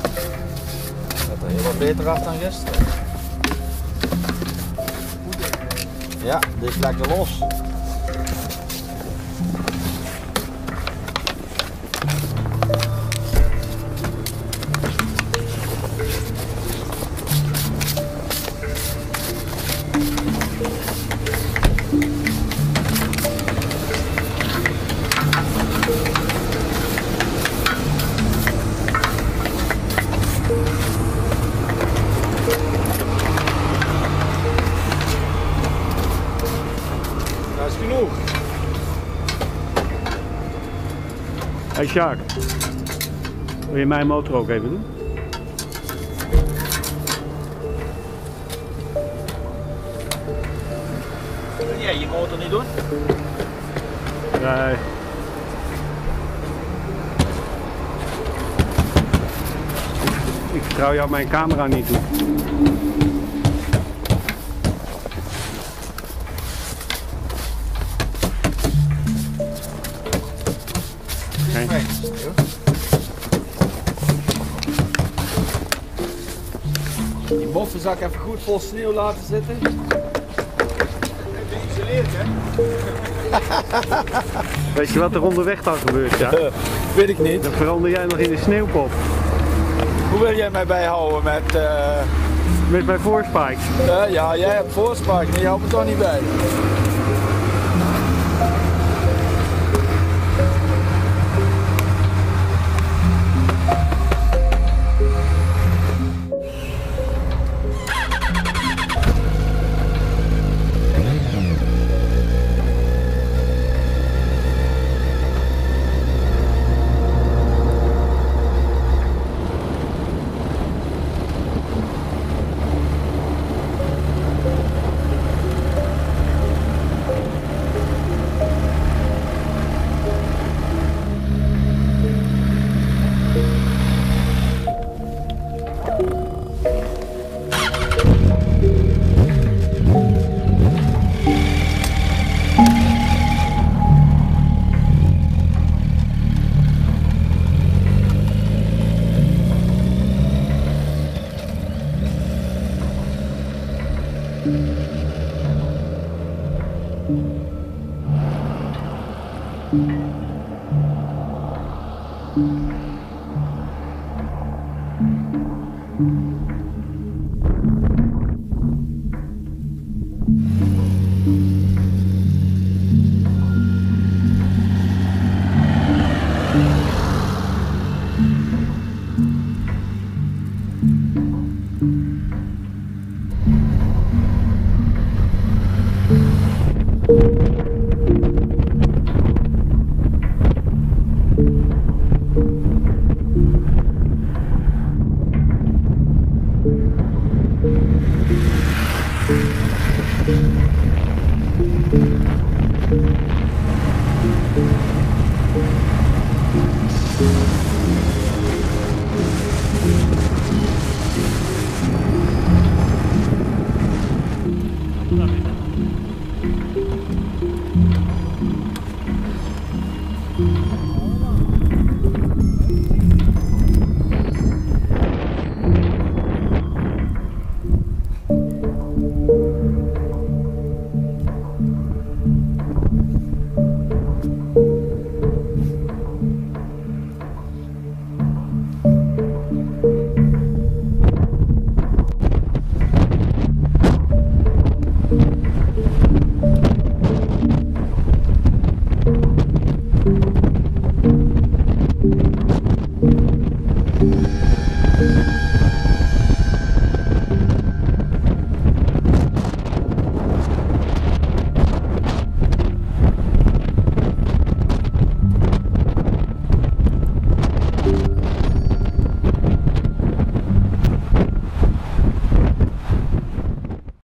Dat er heel wat beter af dan gisteren. Ja, dit is lekker los. Dat is genoeg. Hey Sjaak, wil je mijn motor ook even doen? Wil jij je motor niet doen? Nee. Ik vertrouw jou mijn camera niet toe. Okay. Die moffenzak even goed vol sneeuw laten zitten. Geïsoleerd, hè? Weet je wat er onderweg dan gebeurt, ja? Weet ik niet. Dan verander jij nog in een sneeuwpop. Hoe wil jij mij bijhouden met... Met mijn voorspikes. Ja, jij hebt voorspraak, maar je houdt me toch niet bij. Thank you.